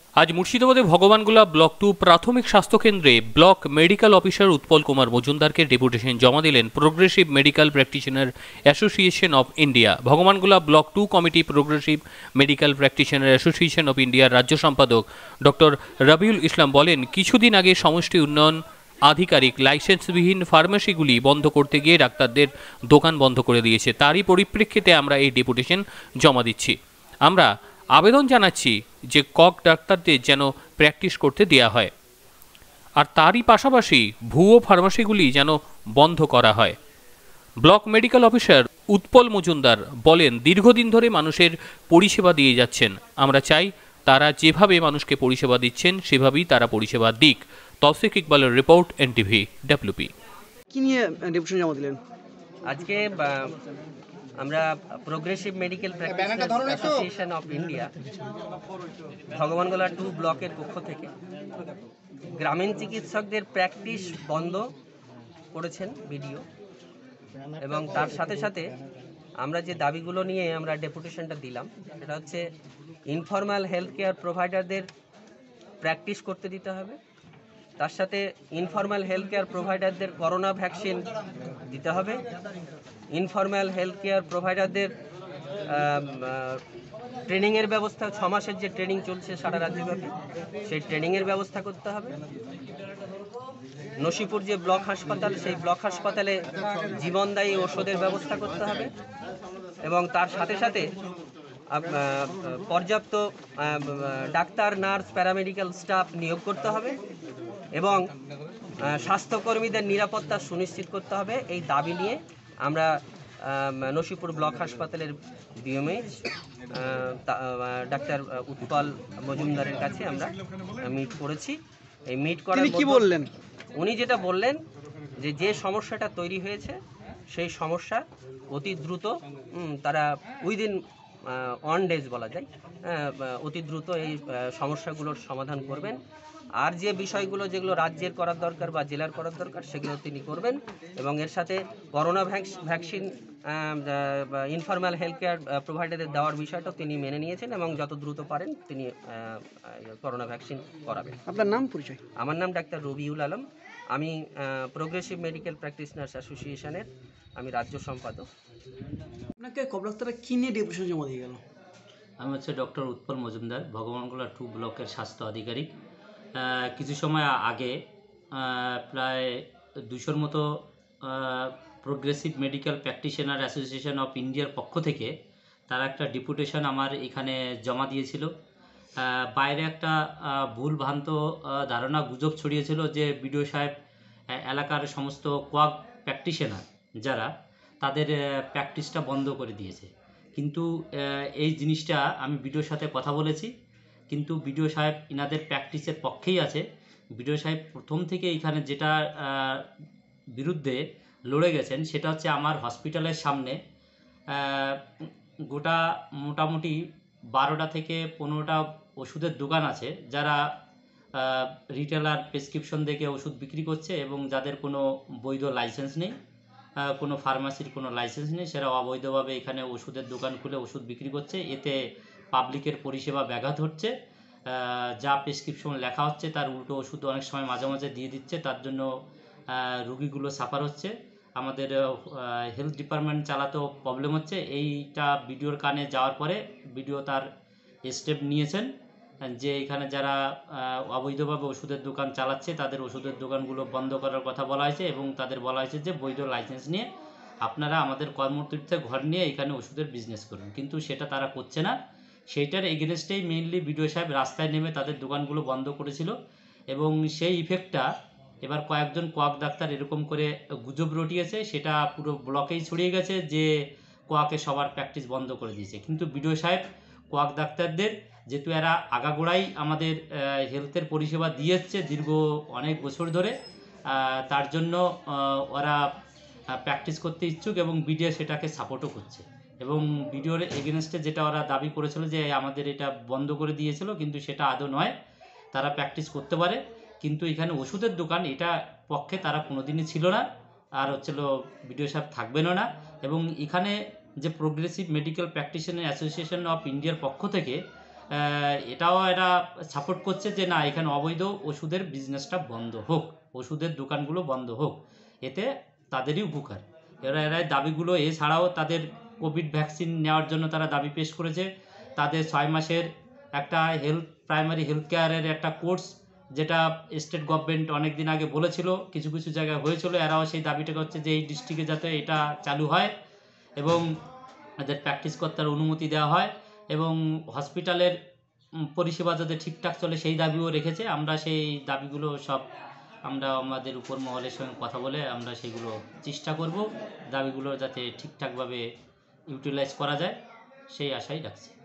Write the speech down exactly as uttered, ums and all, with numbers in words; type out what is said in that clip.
আজ মুর্শিদাবাদে Bhagwangola block two প্রাথমিক স্বাস্থ্যকেন্দ্রে block medical officer Utpal Kumar মজুমদারকে ডেপুটেশন জমা দিলেন progressive medical practitioner association of India. Bhagwangola block two committee progressive medical practitioner association of ইন্ডিয়ার রাজ্য সম্পাদক ডক্টর রবিউল ইসলাম বলেন, কিছুদিন আগে সমষ্টি উন্নয়ন আধিকারিক লাইসেন্সবিহীন ফার্মেসিগুলি বন্ধ করতে গিয়ে ডাক্তারদের দোকান বন্ধ করে দিয়েছে। তারই পরিপ্রেক্ষিতে আমরা এই ডেপুটেশন জমা দিচ্ছি। আমরা আবেদন জানাচ্ছি যে কক ডাক্তারদের যেন প্র্যাকটিস করতে দেওয়া হয়, আর তারই পাশাপাশি ভুয়ো ফার্মাসিগুলি যেন বন্ধ করা হয়। Block medical officer Utpal Majumdar বলেন, দীর্ঘদিন ধরে মানুষের পরিষেবা দিয়ে যাচ্ছেন। আমরা চাই তারা যেভাবে মানুষকে পরিষেবা দিচ্ছেন সেভাবেই তারা পরিষেবা দিক। তৌসিক ইকবালের রিপোর্ট, এনটিভি ডব্লিউপি। কি নিয়ে ডেপুটেশন জমা দিলেন? আজকে আমরা progressive medical practitioners association of India Bhagwangola two ব্লকের পক্ষ থেকে গ্রামীণ চিকিৎসকদের প্র্যাকটিস বন্ধ করেছেন বিডিও, এবং তার সাথে সাথে আমরা যে দাবিগুলো নিয়ে আমরা ডেপুটেশনটা দিলাম সেটা হচ্ছে ইনফর্মাল হেলথ কেয়ার প্রোভাইডারদের প্র্যাকটিস করতে দিতে হবে, তার সাথে ইনফর্মাল হেলথ কেয়ার প্রোভাইডারদের করোনা ভ্যাকসিন দিতে হবে, ইনফর্মাল হেলথ কেয়ার প্রোভাইডারদের ট্রেনিংয়ের ব্যবস্থা, ছ মাসের যে ট্রেনিং চলছে সারা রাজ্যব্যাপী সেই ট্রেনিংয়ের ব্যবস্থা করতে হবে। নসিপুর যে ব্লক হাসপাতাল, সেই ব্লক হাসপাতালে জীবনদায়ী ওষুধের ব্যবস্থা করতে হবে, এবং তার সাথে সাথে পর্যাপ্ত ডাক্তার, নার্স, প্যারামেডিক্যাল স্টাফ নিয়োগ করতে হবে, এবং স্বাস্থ্যকর্মীদের নিরাপত্তা সুনিশ্চিত করতে হবে। এই দাবি নিয়ে আমরা নসিপুর ব্লক হাসপাতালের ডিএমএইচ ডাক্তার উৎপল মজুমদারের কাছে আমরা মিট করেছি। এই মিট করার কি বললেন? উনি যেটা বললেন যে যে সমস্যাটা তৈরি হয়েছে সেই সমস্যা অতি দ্রুত তারা উইদিন ওয়ান ডেজ বলা যায় অতি দ্রুত এই সমস্যাগুলোর সমাধান করবেন, আর যে বিষয়গুলো যেগুলো রাজ্যের করার দরকার বা জেলার করার দরকার সেগুলো তিনি করবেন, এবং এর সাথে corona vaccine informal health care প্রোভাইডারদের দেওয়ার বিষয়টা তিনি মেনে নিয়েছেন, এবং যত দ্রুত পারেন তিনি করোনা ভ্যাকসিন করাবেন। আপনার নাম, পরিচয়? আমার নাম ডাক্তার রবিউল আলম, আমি প্রোগ্রেসিভ মেডিকেল প্র্যাকটিশনার্স অ্যাসোসিয়েশনের আমি রাজ্য সম্পাদক। আপনাকে কক ডাক্তাররা কি নিয়ে ডেপুটেশন জমা দিয়ে গেল? আমি হচ্ছে ডক্টর উৎপল মজুমদার, ভগবানগোলা টু ব্লকের স্বাস্থ্য আধিকারিক। কিছু সময় আগে প্রায় দুশোর মতো progressive medical practitioner association of ইন্ডিয়ার পক্ষ থেকে তারা একটা ডেপুটেশন আমার এখানে জমা দিয়েছিল। বাইরে একটা ভুল ভ্রান্ত ধারণা, গুজব ছড়িয়েছিল যে বিডিও সাহেব এলাকার সমস্ত কোয়াক প্র্যাকটিশনার যারা তাদের প্র্যাকটিসটা বন্ধ করে দিয়েছে। কিন্তু এই জিনিসটা আমি বিডিওর সাথে কথা বলেছি, কিন্তু বিডিও সাহেব ইনাদের প্র্যাকটিসের পক্ষেই আছে। বিডিও সাহেব প্রথম থেকে এখানে যেটা বিরুদ্ধে লড়ে গেছেন সেটা হচ্ছে আমার হসপিটালের সামনে গোটা মোটামুটি বারোটা থেকে পনেরোটা ওষুধের দোকান আছে, যারা রিটেলার প্রেসক্রিপশন দেখে ওষুধ বিক্রি করছে এবং যাদের কোনো বৈধ লাইসেন্স নেই, কোনো ফার্মাসির কোনো লাইসেন্স নেই, সেরা অবৈধভাবে এখানে ওষুধের দোকান খুলে ওষুধ বিক্রি করছে। এতে পাবলিকের পরিষেবা ব্যাঘাত হচ্ছে। যা প্রেসক্রিপশন লেখা হচ্ছে তার উল্টো ওষুধ অনেক সময় মাঝে মাঝে দিয়ে দিচ্ছে, তার জন্য রুগীগুলো সাফার হচ্ছে। আমাদের হেলথ ডিপার্টমেন্ট চালাতেও প্রবলেম হচ্ছে। এইটা বিডিওর কানে যাওয়ার পরে বিডিও তার স্টেপ নিয়েছেন যে এখানে যারা অবৈধভাবে ওষুধের দোকান চালাচ্ছে তাদের ওষুধের দোকানগুলো বন্ধ করার কথা বলা হয়েছে, এবং তাদের বলা হয়েছে যে বৈধ লাইসেন্স নিয়ে আপনারা আমাদের কর্মতীর্থে ঘর নিয়ে এখানে ওষুধের বিজনেস করুন, কিন্তু সেটা তারা করছে না। সেইটার এগেনস্টেই মেইনলি বিডিও সাহেব রাস্তায় নেমে তাদের দোকানগুলো বন্ধ করেছিল, এবং সেই ইফেক্টটা এবার কয়েকজন কোয়াক ডাক্তার এরকম করে গুজব রটিয়েছে, সেটা পুরো ব্লকেই ছড়িয়ে গেছে যে কোয়াকে সবার প্র্যাকটিস বন্ধ করে দিয়েছে। কিন্তু বিডিও সাহেব কোয়াক ডাক্তারদের, যেহেতু এরা আগাগোড়াই আমাদের হেলথের পরিষেবা দিয়ে এসছে দীর্ঘ অনেক বছর ধরে, তার জন্য ওরা প্র্যাকটিস করতে ইচ্ছুক, এবং বিডিও সেটাকে সাপোর্টও করছে। এবং বিডিওর এগেনস্টে যেটা ওরা দাবি করেছিল যে আমাদের এটা বন্ধ করে দিয়েছিল, কিন্তু সেটা আদৌ নয়, তারা প্র্যাকটিস করতে পারে। কিন্তু এখানে ওষুধের দোকান এটা পক্ষে তারা কোনোদিনই ছিল না, আর হচ্ছিল বিডিও সাহেব থাকবেনও না। এবং এখানে যে progressive medical practitioner association of ইন্ডিয়ার পক্ষ থেকে আহ, এটাও এরা সাপোর্ট করছে যে না এখানে অবৈধ ওষুধের বিজনেসটা বন্ধ হোক, ওষুধের দোকানগুলো বন্ধ হোক, এতে তাদেরই উপকার। এরা এরা দাবিগুলো এছাড়াও তাদের কোভিড ভ্যাকসিন নেওয়ার জন্য তারা দাবি পেশ করেছে, তাদের ছয় মাসের একটা হেলথ প্রাইমারি হেলথ কেয়ারের একটা কোর্স যেটা স্টেট গভর্নমেন্ট অনেক দিন আগে বলেছিল, কিছু কিছু জায়গায় হয়েছিল, এরাও সেই দাবিটা করছে যে এই ডিস্ট্রিক্টে যাতে এটা চালু হয় এবং এদের প্র্যাকটিস করার অনুমতি দেওয়া হয় এবং হসপিটালের উম, পরিষেবা যাতে ঠিকঠাক চলে সেই দাবিও রেখেছে। আমরা সেই দাবিগুলো সব আমরা আমাদের উপর মহলের সঙ্গে কথা বলে আমরা সেগুলো চেষ্টা করব দাবিগুলো যাতে ঠিকঠাকভাবে ইউটিলাইজ করা যায় সেই আশাই রাখছি।